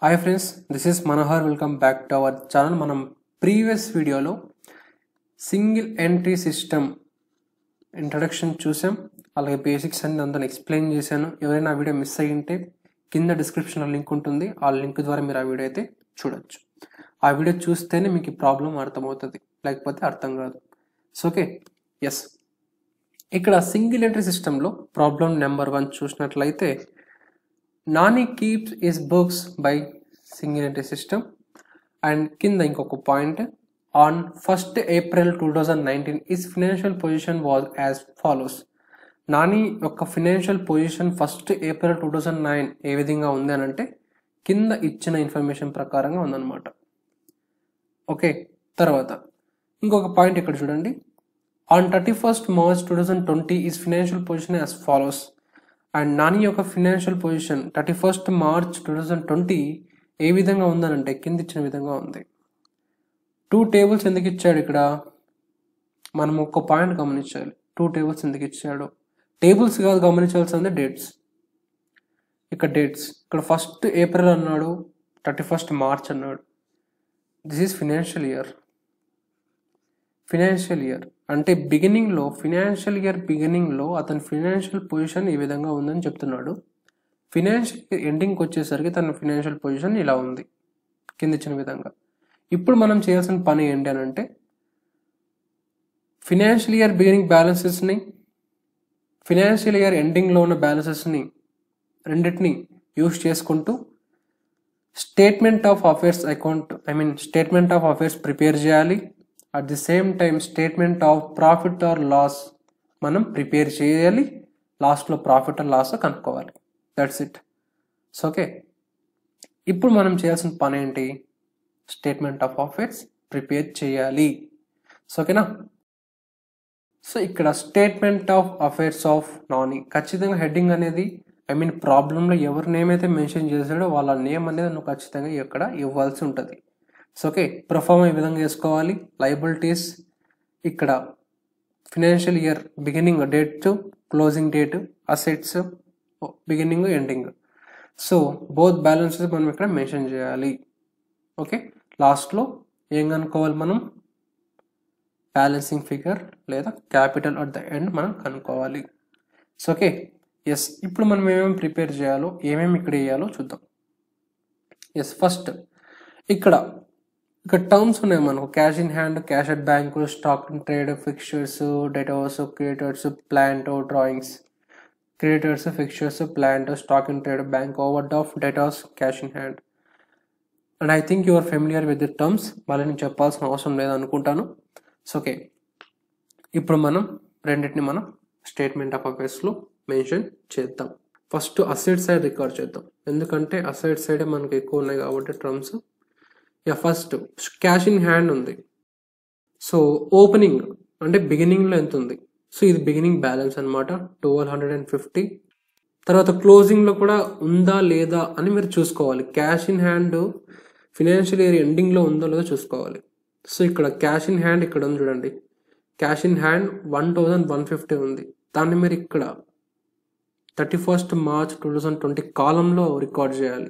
Hi friends, this is Manohar. Welcome back to our channel. మనం previous వీడియోలో single entry system introduction చూసాం, అలాగే basics అన్ని అంతా ఎక్స్ప్లెయిన్ చేశాను. ఎవరైనా ఆ వీడియో మిస్ అయ్యి ఉంటే కింద డిస్క్రిప్షన్లో లింక్ ఉంటుంది, ఆ లింక్ ద్వారా మీరు ఆ వీడియో అయితే చూడొచ్చు. ఆ వీడియో చూస్తేనే మీకు ఈ ప్రాబ్లం అర్థమవుతుంది, లేకపోతే అర్థం కాదు. సో ఓకే, ఎస్, ఇక్కడ సింగిల్ ఎంట్రీ సిస్టంలో ప్రాబ్లం నెంబర్ 1 చూసినట్లయితే Nani keeps his books by single entry system, and కింద ఇంకొక point, on 1st April 2019 his financial position was as follows. Nani యొక్క ఫినాన్షియల్ పొజిషన్ 1st April 2009 ఏ విధంగా ఉంది అని అంటే కింద ఇచ్చిన ఇన్ఫర్మేషన్ ప్రకారంగా ఉందన్నమాట. ఓకే, తర్వాత ఇంకొక పాయింట్ ఇక్కడ చూడండి, on 31st March 2020 his financial position as follows. And Nani యొక్క ఫినాన్షియల్ పొజిషన్ 31st March 2020 ఏ విధంగా ఉందనంటే కింద ఇచ్చిన విధంగా ఉంది. 2 టేబుల్స్ ఎందుకు ఇచ్చాడు ఇక్కడ మనం ఒక పాయింట్ గమనించాలి. 2 టేబుల్స్ ఎందుకు ఇచ్చాడు, టేబుల్స్ కాదు గమనించాల్సింది డేట్స్. ఇక్కడ డేట్స్, ఇక్కడ 1st April అన్నాడు, 31st March అన్నాడు. This is financial year. Financial year అంటే బిగినింగ్లో, ఫినాన్షియల్ ఇయర్ బిగినింగ్లో అతని ఫినాన్షియల్ పొజిషన్ ఈ విధంగా ఉందని చెప్తున్నాడు. ఫినాన్షియల్ ఇయర్ ఎండింగ్కి వచ్చేసరికి తన ఫినాన్షియల్ పొజిషన్ ఇలా ఉంది కింద ఇచ్చిన విధంగా. ఇప్పుడు మనం చేయాల్సిన పని ఏంటి అని అంటే ఫినాన్షియల్ ఇయర్ బిగినింగ్ బ్యాలెన్సెస్ని, ఫినాన్షియల్ ఇయర్ ఎండింగ్లో ఉన్న బ్యాలెన్సెస్ని రెండింటిని యూజ్ చేసుకుంటూ statement of affairs account statement of affairs prepare చేయాలి. At the same time statement of profit or loss మనం ప్రిపేర్ చేయాలి. లాస్ట్లో ప్రాఫిట్ ఆర్ లాస్ కనుక్కోవాలి. That's it. సో ఓకే, ఇప్పుడు మనం చేయాల్సిన పని ఏంటి, స్టేట్మెంట్ ఆఫ్ అఫేర్స్ ప్రిపేర్ చేయాలి. సో ఓకేనా. సో ఇక్కడ statement of affairs of Nani, ఖచ్చితంగా హెడ్డింగ్ అనేది ప్రాబ్లంలో ఎవరి నేమ్ అయితే మెన్షన్ చేశాడో వాళ్ళ నేమ్ అనేది నువ్వు ఖచ్చితంగా ఇక్కడ ఇవ్వాల్సి ఉంటుంది. సో ఓకే, ప్రొఫార్మా ఈ విధంగా వేసుకోవాలి. లయబిలిటీస్ ఇక్కడ financial year beginning date, closing date, assets beginning ending. So both balances మనం ఇక్కడ మెన్షన్ చేయాలి. ఓకే, లాస్ట్లో ఏం కనుక్కోవాలి మనం, బ్యాలెన్సింగ్ ఫిగర్ లేదా క్యాపిటల్ అట్ ద ఎండ్ మనం కనుక్కోవాలి. సో ఓకే, ఎస్, ఇప్పుడు మనం ఏమేమి ప్రిపేర్ చేయాలో, ఏమేమి ఇక్కడ వేయాలో చూద్దాం. ఎస్, ఫస్ట్ ఇక్కడ టర్మ్స్ ఉన్నాయి మనకు, cash in hand, cash at bank, stock in trade, fixtures, debtors, creditors, plant, drawings, creditors, fixtures, plant, stock in trade, bank overdraft, debtors, cash in hand. And I think you are familiar with the terms, మళ్ళీ నేను చెప్పాల్సిన అవసరం లేదు అనుకుంటాను. So okay, ఇప్పుడు మనం రెండింటిని మనం స్టేట్మెంట్ ఆఫ్ అఫేర్స్లో మెన్షన్ చేద్దాం. ఫస్ట్ అసెట్ సైడ్ రికార్డ్ చేద్దాం, ఎందుకంటే అసెట్ సైడే మనకు ఎక్కువ ఉన్నాయి కాబట్టి టర్మ్స్. ఫస్ట్ క్యాష్ ఇన్ హ్యాండ్ ఉంది. సో ఓపెనింగ్ అంటే బిగినింగ్లో ఎంత ఉంది, సో ఇది బిగినింగ్ బ్యాలెన్స్ అనమాట 1250. తర్వాత క్లోజింగ్లో కూడా ఉందా లేదా అని మీరు చూసుకోవాలి. Cash in hand financial year ఎండింగ్లో ఉందో లేదో చూసుకోవాలి. సో ఇక్కడ క్యాష్ ఇన్ హ్యాండ్ ఇక్కడ ఉంది చూడండి, క్యాష్ ఇన్ హ్యాండ్ 1150 ఉంది. దాన్ని మీరు ఇక్కడ 31st March 2020 కాలంలో రికార్డ్ చేయాలి.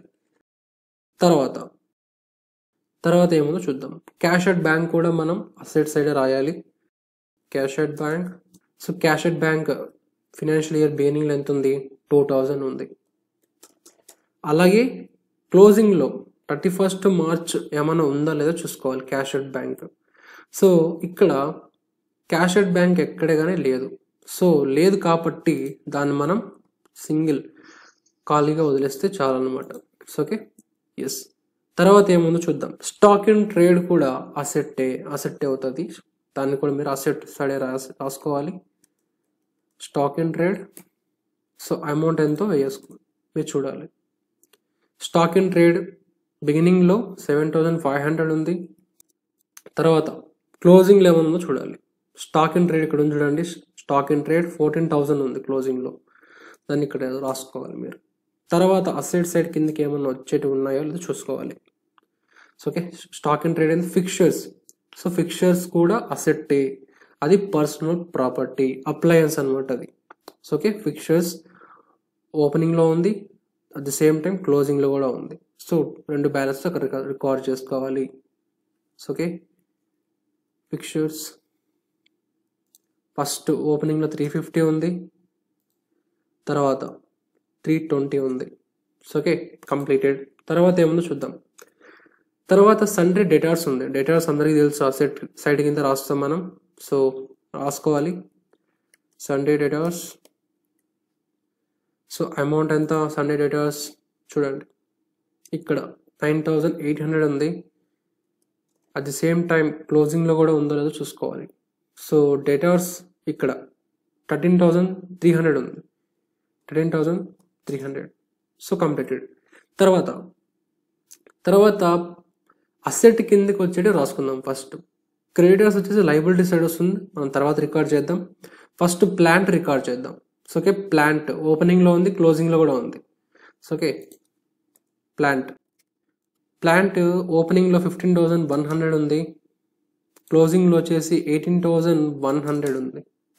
తర్వాత ఏముందో చూద్దాం. క్యాష్ అట్ బ్యాంక్ కూడా మనం అసెట్ సైడ్ రాయాలి, cash at bank. So cash at bank financial year బిగినింగ్లో ఎంత ఉంది, 2000 ఉంది. అలాగే క్లోజింగ్లో 31st March ఏమైనా ఉందా లేదో చూసుకోవాలి క్యాష్ అట్ బ్యాంక్. సో ఇక్కడ క్యాష్ అట్ బ్యాంక్ ఎక్కడే కానీ లేదు. సో లేదు కాబట్టి దాన్ని మనం సింగిల్ ఖాళీగా వదిలేస్తే చాలన్నమాట. It's okay, yes. తర్వాత ఏముందో చూద్దాం. స్టాక్ ఇన్ ట్రేడ్ కూడా అసెట్టే అవుతుంది, దాన్ని కూడా మీరు అసెట్ సైడే రాసుకోవాలి. Stock in trade, so amount ఎంతో వేసుకోవాలి, మీరు చూడాలి. స్టాక్ ఇన్ ట్రేడ్ బిగినింగ్లో 7500 ఉంది. తర్వాత క్లోజింగ్లో ఏముందో చూడాలి. స్టాక్ ఇన్ ట్రేడ్ ఇక్కడ ఉంది చూడండి, స్టాక్ ఇన్ ట్రేడ్ 14000 ఉంది క్లోజింగ్లో, దాన్ని ఇక్కడ రాసుకోవాలి మీరు. తర్వాత అసెట్ సైడ్ కిందకి ఏమన్నా వచ్చేటివి ఉన్నాయో లేదో చూసుకోవాలి. So okay, stock in trade and fixtures. So fixtures కూడా అసెట్టే, అది పర్సనల్ ప్రాపర్టీ, అప్లయన్స్ అనమాట అది. సో ఓకే, ఫిక్చర్స్ ఓపెనింగ్లో ఉంది, అట్ ది సేమ్ టైం క్లోజింగ్లో కూడా ఉంది. సో రెండు బ్యాలెన్స్ అక్కడ రికార్డ్ చేసుకోవాలి. ఓకే, పిక్చర్స్ ఫస్ట్ ఓపెనింగ్లో 350 ఉంది, తర్వాత 320 ఉంది. Okay, completed. తర్వాత ఏముందో చూద్దాం. తర్వాత సండ్రీ డేటార్స్ ఉంది. డేటార్స్ అందరికీ తెలుసు, అసెట్ సైడ్ కింద రాస్తాం మనం. సో రాసుకోవాలి సండే డేటార్స్. సో అమౌంట్ ఎంత సండే డేటార్స్ చూడండి, ఇక్కడ 9800 ఉంది. అట్ ది సేమ్ టైం క్లోజింగ్లో కూడా ఉందో లేదో చూసుకోవాలి. సో డేటార్స్ ఇక్కడ 13,300 ఉంది, 13,300. So completed. తర్వాత అసెట్ కిందకి వచ్చేటి రాసుకుందాం. ఫస్ట్ క్రెడిటర్స్ వచ్చేసి లయబిలిటీ సైడ్ వస్తుంది, మనం తర్వాత రికార్డ్ చేద్దాం. ఫస్ట్ ప్లాంట్ రికార్డ్ చేద్దాం. సో ఓకే, ప్లాంట్ ఓపెనింగ్లో ఉంది, క్లోజింగ్లో కూడా ఉంది. సో ఓకే, ప్లాంట్ ఓపెనింగ్లో 15,100 ఉంది, క్లోజింగ్లో వచ్చేసి 18,100 ఉంది.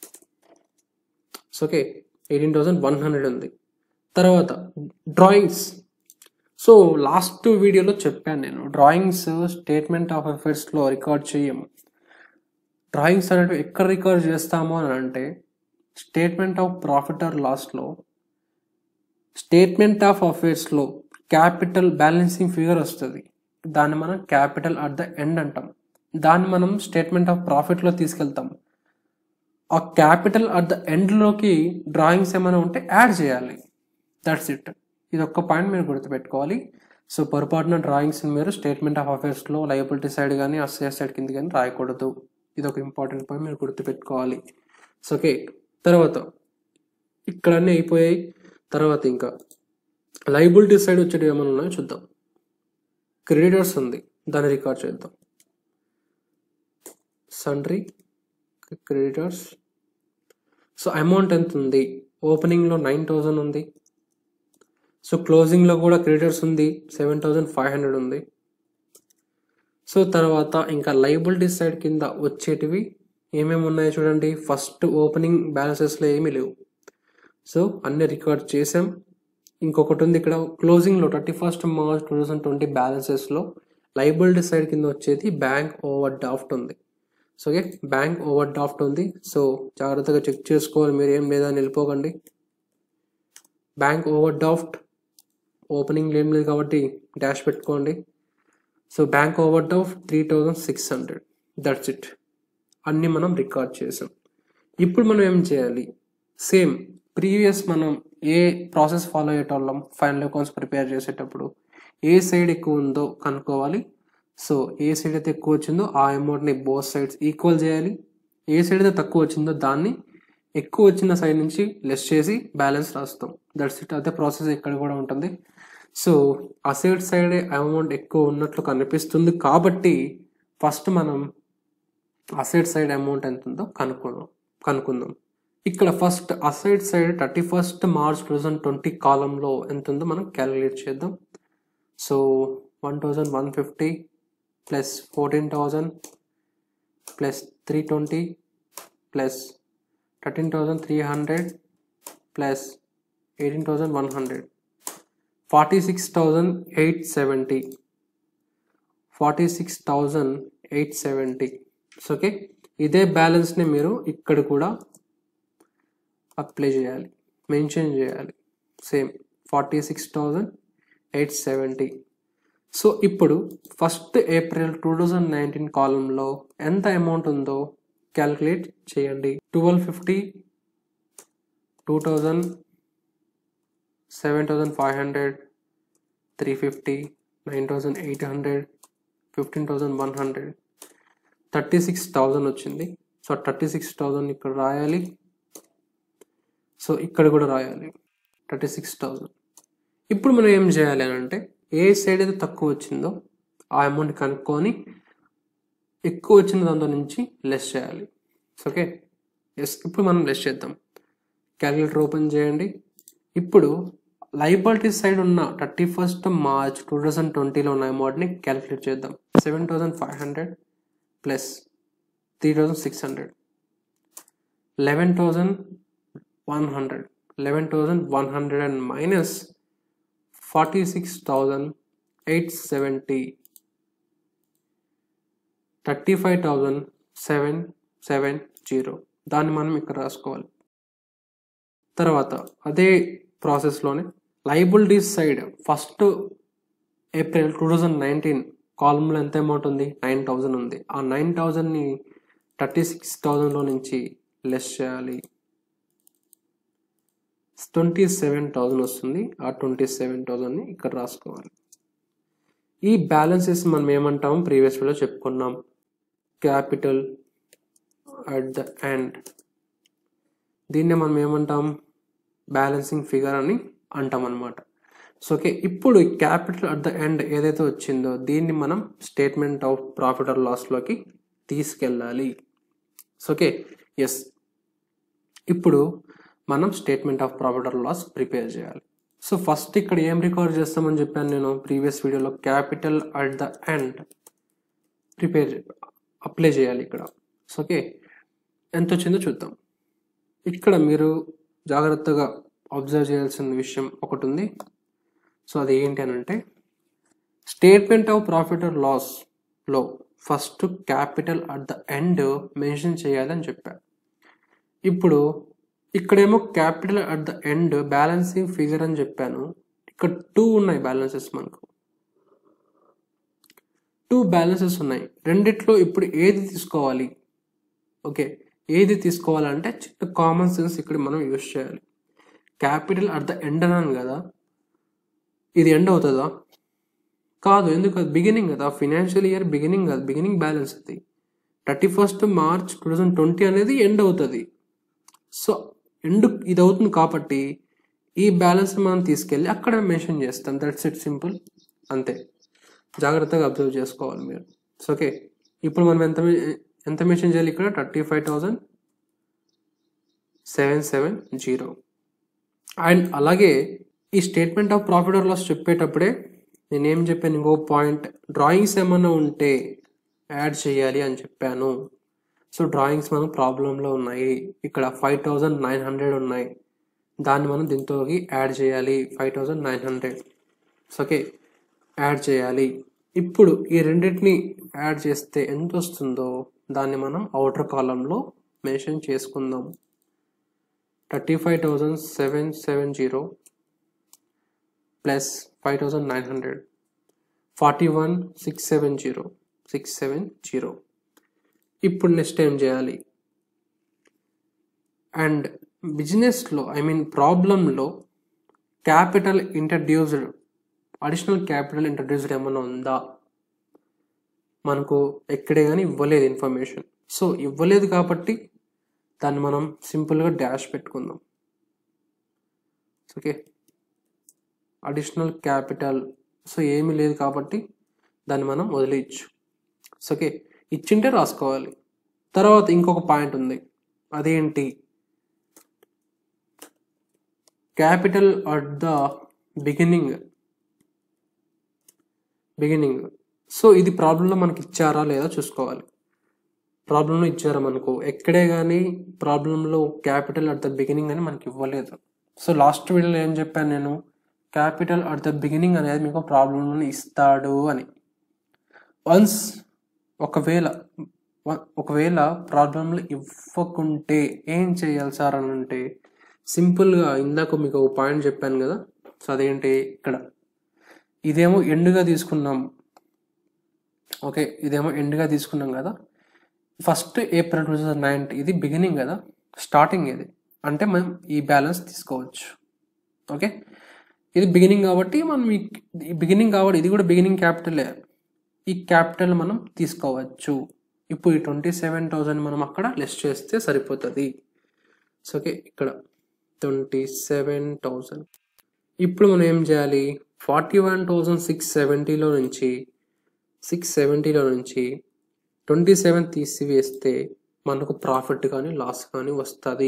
సో ఓకే, 18,100 ఉంది. తర్వాత డ్రాయింగ్స్. సో లాస్ట్ వీడియోలో చెప్పాను నేను, డ్రాయింగ్స్ స్టేట్మెంట్ ఆఫ్ అఫైర్స్లో రికార్డ్ చేయము. డ్రాయింగ్స్ అనేవి ఎక్కడ రికార్డ్ చేస్తాము అని అంటే స్టేట్మెంట్ ఆఫ్ ప్రాఫిట్ ఆర్ లాస్లో, స్టేట్మెంట్ ఆఫ్ అఫైర్స్లో క్యాపిటల్ బ్యాలెన్సింగ్ ఫిగర్ వస్తుంది, దాన్ని మనం క్యాపిటల్ అట్ ద ఎండ్ అంటాం. దాన్ని మనం స్టేట్మెంట్ ఆఫ్ ప్రాఫిట్లో తీసుకెళ్తాం. ఆ క్యాపిటల్ అట్ ద ఎండ్లోకి డ్రాయింగ్స్ ఏమైనా ఉంటే యాడ్ చేయాలి. That's it. ఇది ఒక్క పాయింట్ మీరు గుర్తుపెట్టుకోవాలి. సో పొరపాటున డ్రాయింగ్స్ మీరు స్టేట్మెంట్ ఆఫ్ అఫైర్స్లో లయబిలిటీ సైడ్ కానీ అసెట్ సైడ్ కింద కానీ రాయకూడదు. ఇది ఒక ఇంపార్టెంట్ పాయింట్ మీరు గుర్తుపెట్టుకోవాలి. సో ఓకే, తర్వాత ఇక్కడ అన్నీ అయిపోయాయి. తర్వాత ఇంకా లయబిలిటీ సైడ్ వచ్చేటి ఏమైనా ఉన్నాయో చూద్దాం. క్రెడిటర్స్ ఉంది, దాన్ని రికార్డ్ చేద్దాం. Sundry creditors. సో అమౌంట్ ఎంత ఉంది, ఓపెనింగ్లో 9,000 ఉంది. సో క్లోజింగ్లో కూడా క్రెడిటర్స్ ఉంది, 7,500 ఉంది. సో తర్వాత ఇంకా లయబిలిటీ సైడ్ కింద వచ్చేటివి ఏమేమి ఉన్నాయో చూడండి. ఫస్ట్ ఓపెనింగ్ బ్యాలెన్సెస్లో ఏమీ లేవు, సో అన్నీ రికార్డ్ చేసాం. ఇంకొకటి ఉంది ఇక్కడ క్లోజింగ్లో 31st March 2020 బ్యాలెన్సెస్లో లయబిలిటీ సైడ్ కింద వచ్చేది బ్యాంక్ ఓవర్ డ్రాఫ్ట్ ఉంది. So okay, bank overdraft ఉంది. సో జాగ్రత్తగా చెక్ చేసుకోవాలి, మీరు ఏం లేదా వెళ్ళిపోకండి. బ్యాంక్ ఓవర్ డ్రాఫ్ట్ ఓపెనింగ్ ఏం లేదు కాబట్టి డాష్ పెట్టుకోండి. So bank overdraft 3,600. That's it. అన్నీ మనం రికార్డ్ చేసాం. ఇప్పుడు మనం ఏం చేయాలి, సేమ్ ప్రీవియస్ మనం ఏ ప్రాసెస్ ఫాలో అయ్యేటోళ్ళం ఫైనల్ అకౌంట్స్ ప్రిపేర్ చేసేటప్పుడు ఏ సైడ్ ఎక్కువ ఉందో కనుక్కోవాలి. సో ఏ సైడ్ అయితే ఎక్కువ వచ్చిందో ఆ అమౌంట్ని బోత్ సైడ్స్ ఈక్వల్ చేయాలి. ఏ సైడ్ అయితే తక్కువ వచ్చిందో దాన్ని ఎక్కువ వచ్చిన సైడ్ నుంచి లెస్ చేసి బ్యాలెన్స్ రాస్తాం. That's it. అదే ప్రాసెస్ ఇక్కడ కూడా ఉంటుంది. సో అసెట్ సైడ్ అమౌంట్ ఎక్కువ ఉన్నట్లు కనిపిస్తుంది కాబట్టి ఫస్ట్ మనం అసెట్ సైడ్ అమౌంట్ ఎంత ఉందో కనుక్కుందాం. ఇక్కడ first asset side 31st March 2020 కాలంలో ఎంత ఉందో మనం క్యాలిక్యులేట్ చేద్దాం. So 1,150 plus 14,000 plus 320 plus 13,300 plus 18,100 46,870 46,870. Okay, ఇదే బ్యాలెన్స్ని మీరు ఇక్కడ కూడా అప్లై చేయాలి, మెన్షన్ చేయాలి. సేమ్ 46,870. సో ఇప్పుడు 1st April 2019 కాలంలో ఎంత అమౌంట్ ఉందో క్యాలిక్యులేట్ చేయండి. 1,250, 2,000, 7,500, 350, 9,800, 15,100, 36,000 వచ్చింది. సో 36,000 ఇక్కడ రాయాలి. సో ఇక్కడ కూడా రాయాలి 36,000. ఇప్పుడు మనం ఏం చేయాలి అని అంటే ఏ సైడ్ అయితే తక్కువ వచ్చిందో ఆ అమౌంట్ కనుక్కొని ఎక్కువ వచ్చిన దాంతో నుంచి లెస్ చేయాలి. Okay, yes. ఇప్పుడు మనం లెస్ చేద్దాం. క్యాలిక్యులేటర్ ఓపెన్ చేయండి. ఇప్పుడు లయబిలిటీ సైడ్ ఉన్న 31st March 2020లో ఉన్న అమౌంట్ని క్యాలిక్యులేట్ చేద్దాం. 7,500 ప్లస్ 3,600, 11,100 అండ్ మైనస్ 46,870, 35,770 దాన్ని మనం ఇక్కడ రాసుకోవాలి. తర్వాత అదే ప్రాసెస్లోనే లయబిలిటీస్ సైడ్ ఫస్ట్ ఏప్రిల్ 2019 కాలంలో ఎంత అమౌంట్ ఉంది, 9,000 ఉంది. ఆ 9,000ని 36,000లో నుంచి లెస్ చేయాలి, 27,000 వస్తుంది. ఆ 27,000ని ఇక్కడ రాసుకోవాలి. ఈ బ్యాలెన్సెస్ మనం ఏమంటాం, ప్రీవియస్ వీడియోలో చెప్పుకున్నాం, క్యాపిటల్ అట్ ద ఎండ్. దీన్నే మనం ఏమంటాం, బ్యాలెన్సింగ్ ఫిగర్ అని అంటాం అన్నమాట. సో ఓకే, ఇప్పుడు క్యాపిటల్ అట్ ద ఎండ్ ఏదైతే వచ్చిందో దీన్ని మనం స్టేట్మెంట్ ఆఫ్ ప్రాఫిట్ ఆర్ లాస్లోకి తీసుకెళ్ళాలి. సో ఓకే, ఎస్, ఇప్పుడు మనం statement of profit or loss prepare చేయాలి. సో ఫస్ట్ ఇక్కడ ఏం రికార్డ్ చేస్తామని చెప్పాను నేను ప్రీవియస్ వీడియోలో, capital at the end apply చేయాలి ఇక్కడ. సో ఓకే, ఎంత వచ్చిందో చూద్దాం. ఇక్కడ మీరు జాగ్రత్తగా అబ్జర్వ్ చేయాల్సిన విషయం ఒకటి ఉంది. సో అది ఏంటి అని అంటే, స్టేట్మెంట్ ఆఫ్ ప్రాఫిట్ ఆర్ లాస్లో first capital at the end mention చేయాలని చెప్పాను. ఇప్పుడు ఇక్కడేమో capital at the end balancing figure అని చెప్పాను. ఇక్కడ 2 ఉన్నాయి బ్యాలెన్సెస్, మనకు 2 బ్యాలెన్సెస్ ఉన్నాయి. రెండిట్లో ఇప్పుడు ఏది తీసుకోవాలి? ఓకే, ఏది తీసుకోవాలంటే చిన్న కామన్ సెన్స్ ఇక్కడ మనం యూజ్ చేయాలి. క్యాపిటల్ అట్ ద ఎండ్ అన్నాను కదా, ఇది ఎండ్ అవుతుందా? కాదు. ఎందుకు? అది బిగినింగ్ కదా, ఫినాన్షియల్ ఇయర్ బిగినింగ్ కదా, బిగినింగ్ బ్యాలెన్స్ అది. 31st March 2020 అనేది ఎండ్ అవుతుంది. సో ఎండ్ ఇది అవుతుంది కాబట్టి ఈ బ్యాలెన్స్ మనం తీసుకెళ్ళి అక్కడ మెన్షన్ చేస్తాం. దట్స్ ఇట్, సింపుల్, అంతే. జాగ్రత్తగా అబ్జర్వ్ చేసుకోవాలి మీరు. సో ఓకే, ఇప్పుడు మనం ఎంత మెన్షన్ చేయాలి ఇక్కడ? 35,770. అండ్ అలాగే ఈ statement of profit or loss చెప్పేటప్పుడే నేనేం చెప్పాను, ఇంకో పాయింట్, డ్రాయింగ్స్ ఏమన్నా ఉంటే యాడ్ చేయాలి అని చెప్పాను. సో డ్రాయింగ్స్ మనం ప్రాబ్లంలో ఉన్నాయి. ఇక్కడ 5,900 ఉన్నాయి, దాన్ని మనం దీంతోకి యాడ్ చేయాలి, 5,900. ఓకే, యాడ్ చేయాలి. ఇప్పుడు ఈ రెండింటిని యాడ్ చేస్తే ఎంత వస్తుందో దాన్ని మనం అవుటర్ కాలంలో మెన్షన్ చేసుకుందాం. 35,770 ప్లస్ 5,900, 41,670. ఇప్పుడు నెక్స్ట్ ఏం చేయాలి? అండ్ బిజినెస్లో, ప్రాబ్లంలో capital introduced, additional capital introduced ఏమన్నా ఉందా? మనకు ఎక్కడే కానీ ఇవ్వలేదు ఇన్ఫర్మేషన్. సో ఇవ్వలేదు కాబట్టి దాన్ని మనం సింపుల్గా డాష్ పెట్టుకుందాం. ఓకే, అడిషనల్ క్యాపిటల్, సో ఏమీ లేదు కాబట్టి దాన్ని మనం వదిలేయచ్చు. సో ఓకే, ఇచ్చింటే రాసుకోవాలి. తర్వాత ఇంకొక పాయింట్ ఉంది, అదేంటి? Capital at the beginning. So ఇది ప్రాబ్లంలో మనకి ఇచ్చారా లేదా చూసుకోవాలి. ప్రాబ్లంలో ఇచ్చారా మనకు? ఎక్కడే కానీ ప్రాబ్లంలో క్యాపిటల్ అట్ ద బిగినింగ్ అని మనకి ఇవ్వలేదు. సో లాస్ట్ వీడియోలో ఏం చెప్పాను నేను, క్యాపిటల్ అట్ ద బిగినింగ్ అనేది మీకు ప్రాబ్లంలో ఇస్తాడు అని. వన్స్ ఒకవేళ ప్రాబ్లంలో ఇవ్వకుంటే ఏం చేయాలి సార్ అని అంటే, సింపుల్గా ఇందాక మీకు ఒక పాయింట్ చెప్పాను కదా. సో అదేంటి, ఇక్కడ ఇదేమో ఎండ్గా తీసుకున్నాం. ఓకే, ఇదేమో ఎండ్గా తీసుకున్నాం కదా. 1st April 2019 ఇది బిగినింగ్ కదా, స్టార్టింగ్ ఇది అంటే మనం ఈ బ్యాలెన్స్ తీసుకోవచ్చు. ఓకే, ఇది బిగినింగ్ కాబట్టి మనం ఇది కూడా బిగినింగ్ క్యాపిటలే, ఈ క్యాపిటల్ మనం తీసుకోవచ్చు. ఇప్పుడు ఈ 27,000 మనం అక్కడ లెస్ చేస్తే సరిపోతుంది. సో ఓకే, ఇక్కడ 27,000. ఇప్పుడు మనం ఏం చేయాలి, 41,670లో నుంచి 27 తీసివేస్తే మనకు ప్రాఫిట్ కానీ లాస్ కానీ వస్తుంది.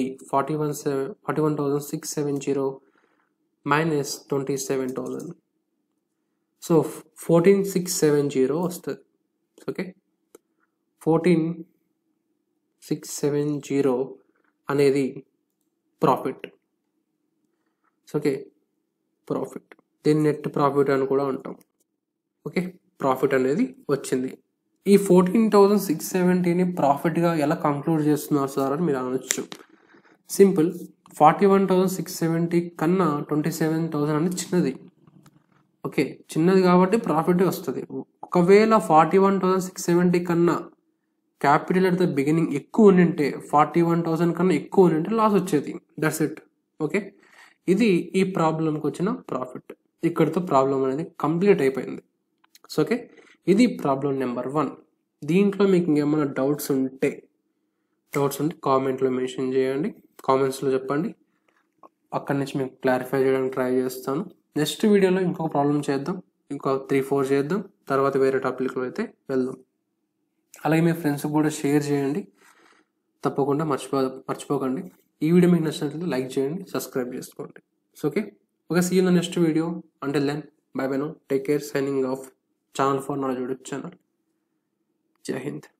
41,670 మైనస్ 27,000, సో 14,670 వస్తుంది. ఓకే, 14,670 అనేది ప్రాఫిట్. Okay, profit. దీన్ని నెట్ ప్రాఫిట్ అని కూడా అంటాం. ఓకే, ప్రాఫిట్ అనేది వచ్చింది. ఈ 14,670ని ప్రాఫిట్గా ఎలా కంక్లూడ్ చేస్తున్నారు సార్ అని మీరు అనొచ్చు. సింపుల్, 41,670 కన్నా 27,000 అనేది చిన్నది. ఓకే, చిన్నది కాబట్టి ప్రాఫిట్ వస్తుంది. ఒకవేళ 41,670 కన్నా క్యాపిటల్ అట్ ద బిగినింగ్ ఎక్కువ ఉంటే 41,000 కన్నా ఎక్కువ ఉంటే లాస్ వచ్చేది. That's it. ఓకే, ఇది ఈ ప్రాబ్లంకి వచ్చిన ప్రాఫిట్. ఇక్కడితో ప్రాబ్లం అనేది కంప్లీట్ అయిపోయింది. సో ఓకే, ఇది ప్రాబ్లం నెంబర్ 1. దీంట్లో మీకు ఇంకేమైనా డౌట్స్ ఉంటే కామెంట్లో మెన్షన్ చేయండి, కామెంట్స్లో చెప్పండి. అక్కడి నుంచి మీకు క్లారిఫై చేయడానికి ట్రై చేస్తాను. నెక్స్ట్ వీడియోలో ఇంకొక ప్రాబ్లం చేద్దాం, ఇంకో 3-4 చేద్దాం, తర్వాత వేరే టాపిక్లో అయితే వెళ్దాం. అలాగే మీ ఫ్రెండ్స్కి కూడా షేర్ చేయండి, తప్పకుండా మర్చిపోకండి. ఈ వీడియో మీకు నచ్చినట్లయితే లైక్ చేయండి, సబ్స్క్రైబ్ చేసుకోండి. So okay, see you in the next video. Until then, bye bye now, take care, signing off. Channel for knowledge YouTube channel. జై హింద్.